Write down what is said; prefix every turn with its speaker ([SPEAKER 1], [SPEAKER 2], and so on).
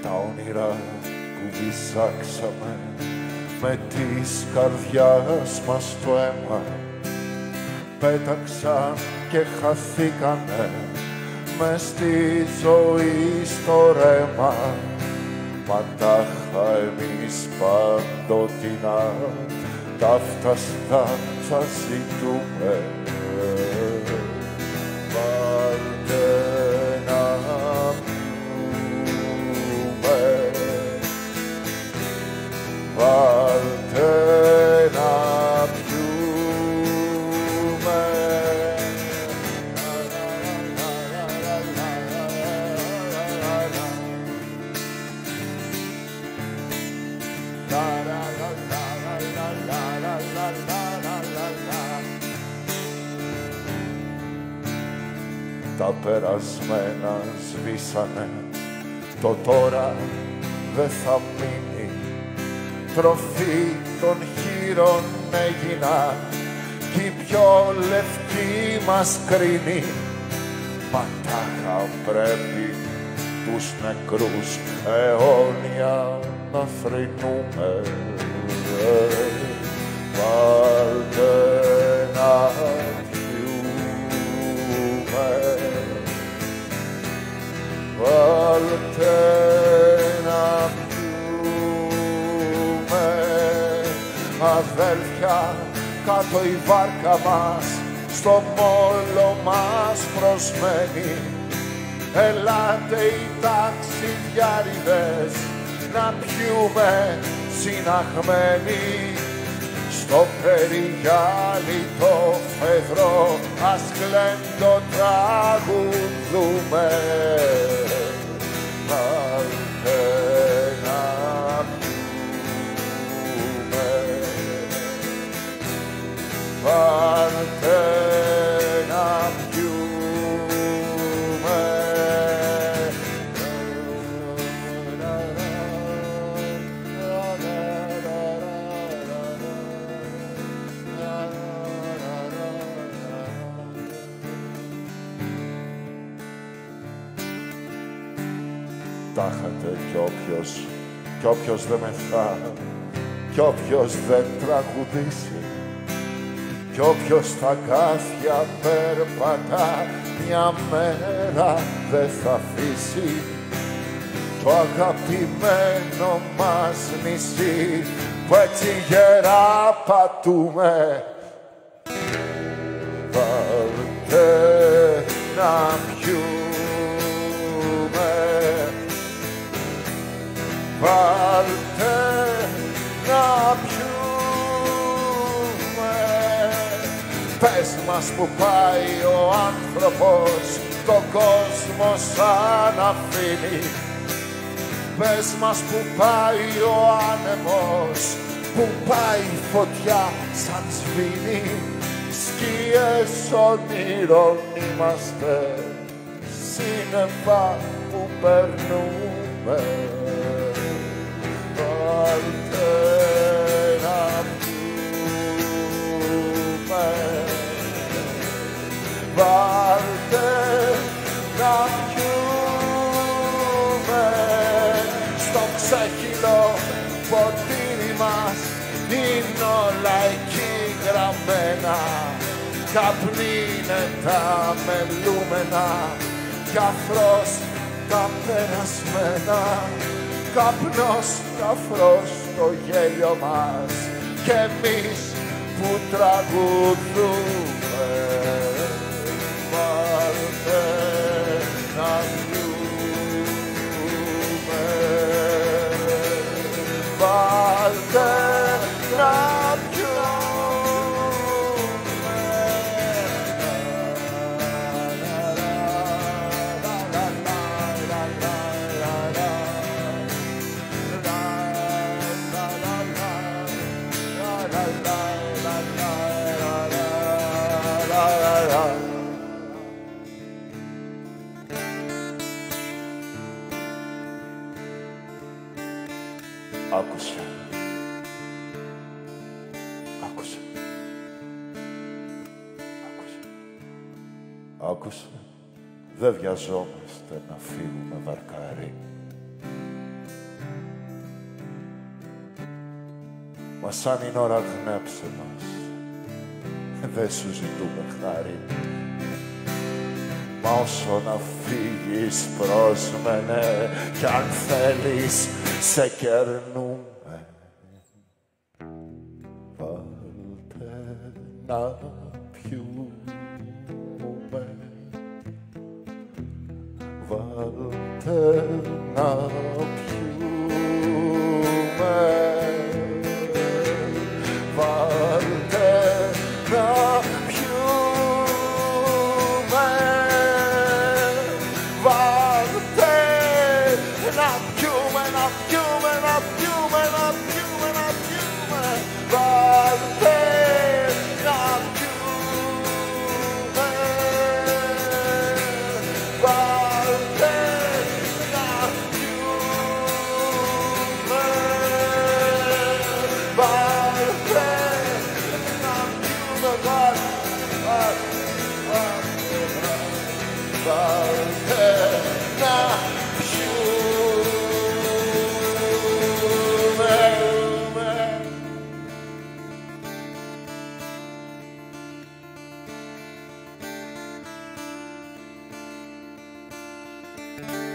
[SPEAKER 1] τα όνειρα που δυσάξαμε με της καρδιάς μας το αίμα πέταξαν και χαθήκανε μες στη ζωή στο ρέμα. Μα τάχα εμείς παντοτινά ταύταστα θα ζητούμε. Βάλτε να πιούμε, βάλτε να πιούμε. Τα περασμένα σβήσανε, το τώρα δε θα μείνει. Τροφή των χείρων έγινα κι η πιο λευκή μας κρίνει. Μα τάχα πρέπει τους νεκρούς αιώνια να θρηνούμε. Βάλτε να πιούμε, βάλτε να πιούμε. Αδέλφια, κάτω η βάρκα μας, στο μόλο μας προσμένει. Ελάτε οι ταξιδιάριδες να πιούμε συναχμένοι. Στο περιγιάλι το φεδρό ας κλέντο τραγουδούμε. Βάλτε να πιούμε, βάλτε να πιούμε. Τάχατε κι όποιος δεν μεθά, κι όποιος δεν τραγουδήσει, κι όποιος στα κάθια περπατά, μια μέρα δεν θα αφήσει το αγαπημένο μας νησί που έτσι γερά πατούμε. Βάλτε να πιούμε, βάλτε να πιούμε. Πες μας που πάει ο άνθρωπος, τον κόσμο σαν αφήνει. Πες μας που πάει ο άνεμος, που πάει η φωτιά σαν σβήνει. Σκιές ονείρων είμαστε, σύννεφα που περνούμε. Βάλτε να πιούμε, βάλτε να πιούμε. Στο ξέχυλο ποτήρι μας είναι όλα εκεί γραμμένα. Καπνίνε τα μελούμενα κι αφρός τα περασμένα. Καπνός κι αφρός το γέλιο μας κι εμείς που τραγουδούμε. Βάλτε να πιούμε, βάλτε να πιούμε. Άκουσε. Άκουσε. Άκουσε. Άκουσε. Δεν βιαζόμαστε να φύγουμε βαρκάρι. Μα σαν είναι ώρα γνέψε μας. Δεν σου ζητούμε χάρη. Μα όσο να φύγεις πρόσμενε κι αν θέλεις σε κερνούμε. Βάλτε να πιούμε. Βάλτε να πιούμε. Βάλτε να πιούμε. Βάλτε να πιούμε, να πιούμε, να πιούμε, να πιούμε, να πιούμε. Βάλτε να πιούμε. Βάλτε να πιούμε. Βάλτε να πιούμε. Βάλτε να πιούμε.